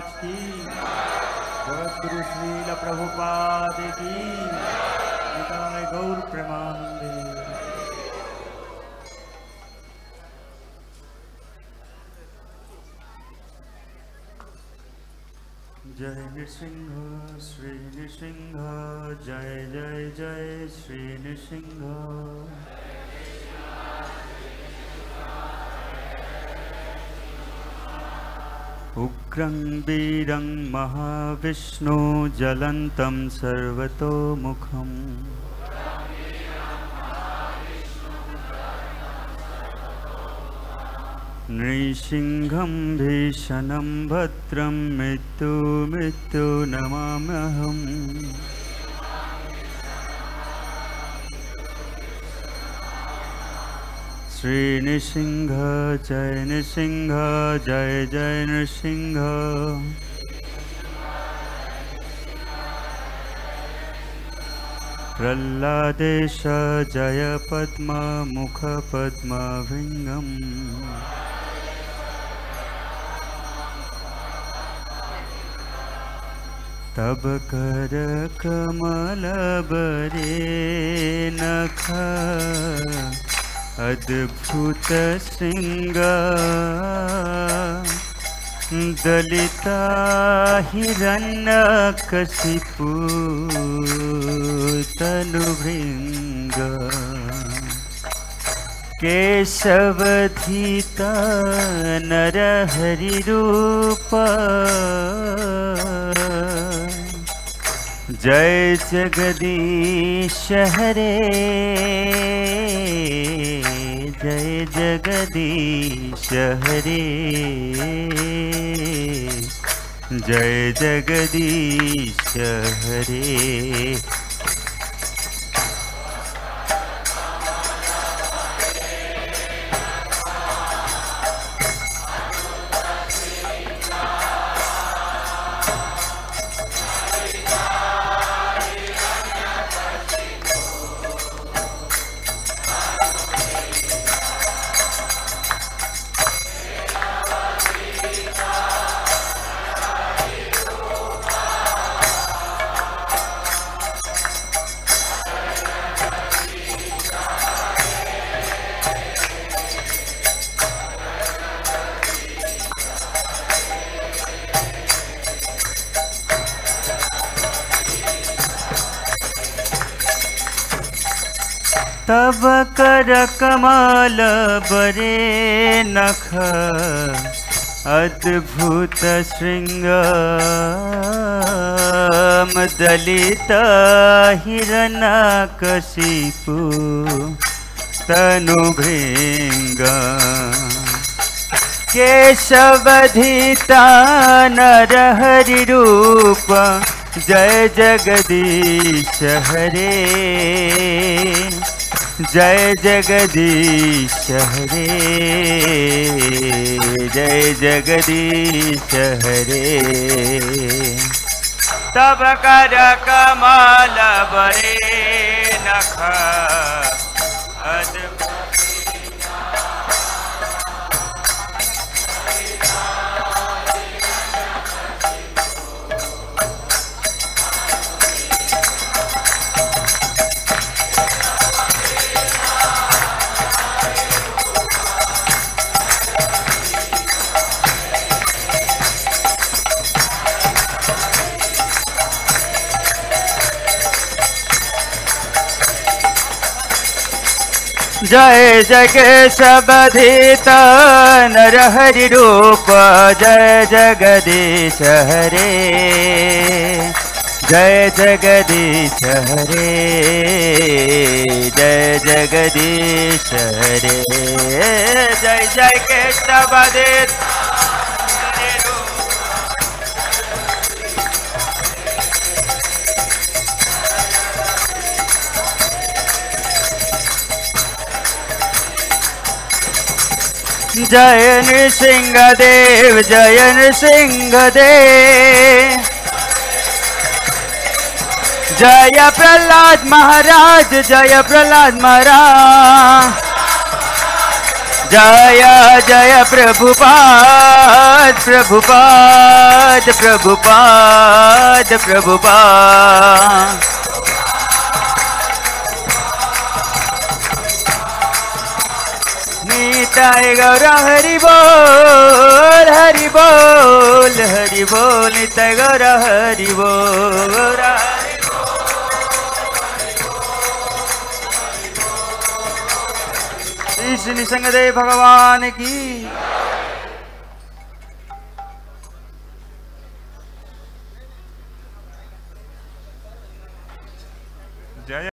महाराज की, जगद्गुरु श्रील प्रभुपाद की, निताय गौर प्रेमानंदे। जय नृसिंह श्री नृसिंह, जय जय जय श्री नृसिंह। उग्रं वीरं महाविष्णु ज्वलन्तं सर्वतोमुखम्, नृसिंहं भीषणं भद्रं मृत्यु नमाम्यहम्। श्री नृसिंह जय नृसिंह, जय जय नृसिंह। प्रह्लादेश जय पद्म मुख पद्मभृङ्गम्, तब कर कमल बरे नख, अद्भुत श्रृंग दलिता हिरण्यकशिपु तनुभृंग, केशवधीता नरहरि रूप, जय जगदीश हरे, जय जगदीश हरे, जय जगदीश हरे। तब कर कमल बरे नख, अद्भुत श्रृंग दलित हिरण्यकशिपु तनुभृंग, केशवधीता नरहरि रूप, जय जगदीश हरे, जय जगदीश हरे, जय जगदीश हरे। तब कर कमल बरे नख, जय जय केशवधीता नरहरि रूप, जय जगदीश हरे, जय जगदीश हरे, जय जगदीश हरे। जय जय केशवधीता जय नृसिंह देव, जय नृसिंह देव, जय प्रह्लाद महाराज, जय प्रह्लाद महाराज, जय जय प्रभुपाद प्रभुपाद प्रभुपाद प्रभुपाद निताय गौर हरि बोल हरि बोल हरि बोल निताय गौर हरि बोल श्री निसंगदेव भगवान की